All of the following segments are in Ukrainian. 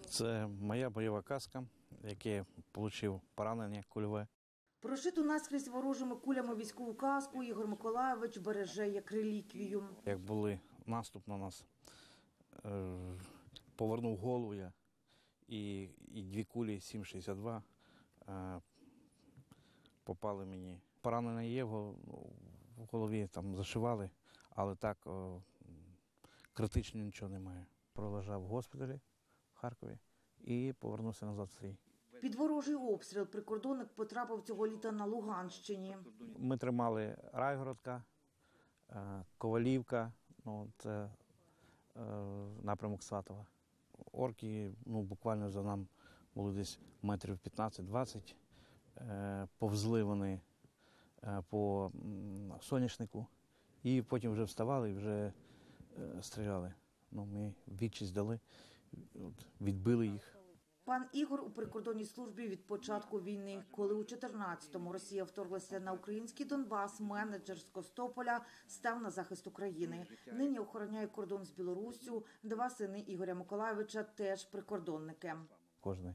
Це моя бойова каска, яке отримав поранення кульове. Прошиту наскрізь ворожими кулями військову каску Ігор Миколайович береже як реліквію. Як були наступ на нас, повернув голову я, і дві кулі 7,62 попали мені. Поранення є, в голові там зашивали, але так критично нічого немає. Пролежав в госпіталі в Харкові і повернувся назад в стрій. Під ворожий обстріл прикордонник потрапив цього літа на Луганщині. Ми тримали Райгородка, Ковалівка, це напрямок Сватова. Орки буквально за нам були десь метрів 15-20, повзли вони по соняшнику і потім вже вставали і вже стріляли. Ми відчість дали, відбили їх. Пан Ігор у прикордонній службі від початку війни. Коли у 2014-му Росія вторглася на український Донбас, менеджер з Костополя став на захист України. Нині охороняє кордон з Білоруссю. Два сини Ігоря Миколайовича теж прикордонники. Кожний,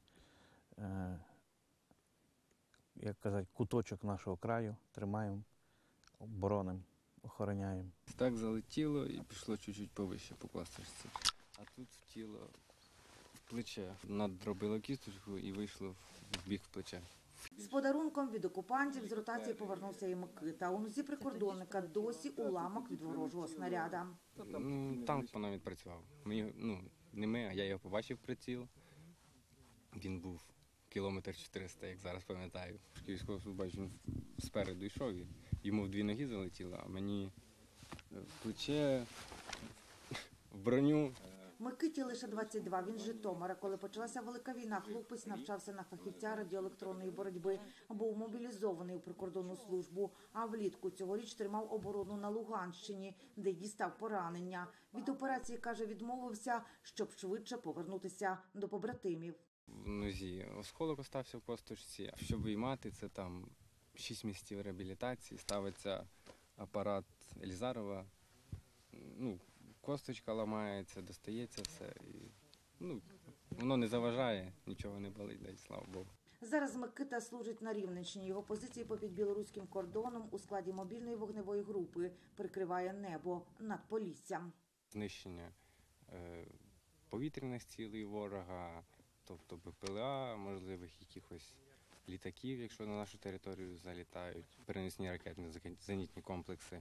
як казати, куточок нашого краю тримаємо, боронимо, охороняємо. Так залетіло і пішло чуть-чуть повище по кластерці. А тут в тіло, в плече. Надробило кісточку і вийшло в бік в плече. З подарунком від окупантів з ротації повернувся і Микита. У нозі прикордонника досі уламок від ворожого снаряда. Танк по нам відпрацював. Не ми, а я його побачив приціл. Він був кілометр 400, як зараз пам'ятаю. Військовослужбовець він спереду йшов, і йому в дві ноги залетіло, а мені в плече, в броню. Микиті лише 22, він з Житомира. Коли почалася Велика війна, хлопець навчався на фахівця радіоелектронної боротьби, був мобілізований у прикордонну службу, а влітку цьогоріч тримав оборону на Луганщині, де й дістав поранення. Від операції, каже, відмовився, щоб швидше повернутися до побратимів. В нозі осколок остався в косточці. Щоб виймати, це там 6 місяців реабілітації, ставиться апарат Елізарова, косточка ламається, достається все. Воно не заважає, нічого не болить, дай слава Богу. Зараз Микита служить на Рівненщині. Його позиції попід білоруським кордоном у складі мобільної вогневої групи прикриває небо над Поліссям. Знищення повітряних цілей ворога, тобто БПЛА, можливих якихось літаків, якщо на нашу територію залітають, перенесені ракетні зенітні комплекси.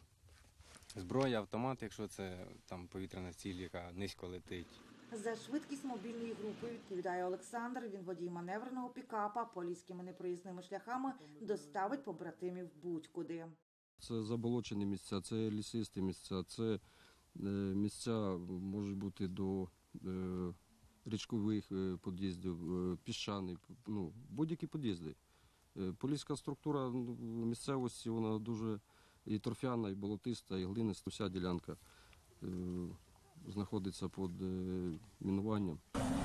Зброя, автомат, якщо це там повітряна ціль, яка низько летить. За швидкість мобільної групи відповідає Олександр. Він водій маневреного пікапа, поліськими непроїзними шляхами доставить побратимів будь-куди. Це заболочені місця, це лісисті місця, це місця можуть бути до річкових під'їздів, піщані, будь-які під'їзди. Поліська структура місцевості, вона дуже і торфяна, і болотиста, і глиниста. Вся ділянка знаходиться під мінуванням.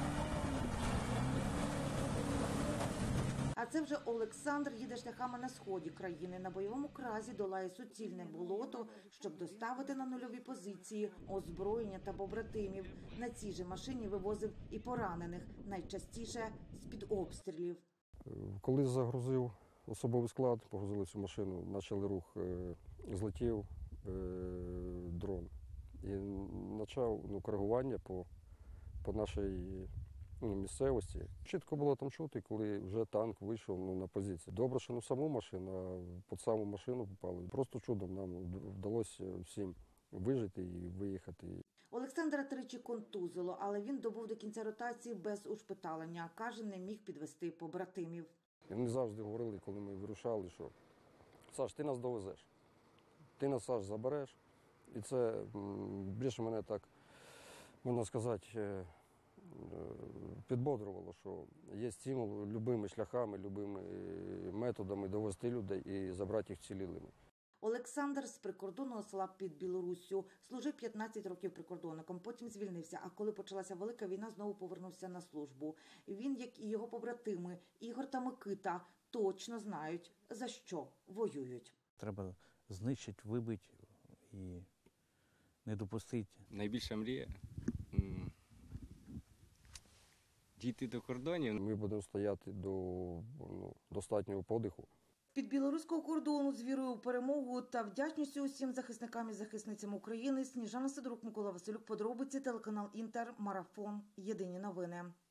А це вже Олександр їде шляхами на сході країни. На бойовому кразі долає суцільне болото, щоб доставити на нульові позиції озброєння та побратимів. На цій же машині вивозив і поранених, найчастіше з-під обстрілів. Коли загрузив особовий склад, погрузили цю машину, почали рух, злетів дрон і почав коригування по нашій місцевості. Чітко було там чути, коли вже танк вийшов на позицію. Добре, що не в саму машину, а під саму машину попали. Просто чудом нам вдалося всім вижити і виїхати. Олександра тричі контузило, але він добув до кінця ротації без ушпиталення. Каже, не міг підвести побратимів. Вони завжди говорили, коли ми вирушали, що «Саш, ти нас довезеш, ти нас, Саш, забереш». І це більше мене так, можна сказати, підбодрювало, що є стимул любими шляхами, любими методами довести людей і забрати їх цілілими. Олександр з прикордонного села під Білоруссю. Служив 15 років прикордонником, потім звільнився, а коли почалася Велика війна, знову повернувся на службу. Він, як і його побратими, Ігор та Микита, точно знають, за що воюють. Треба знищити, вибити і не допустити. Найбільша мрія дійти до кордонів. Ми будемо стояти до достатнього подиху. Під білоруського кордону з вірою у перемогу та вдячністю усім захисникам і захисницям України. Сніжана Сидорук, Микола Василюк. Подробиці, телеканал Інтер, Марафон. Єдині новини.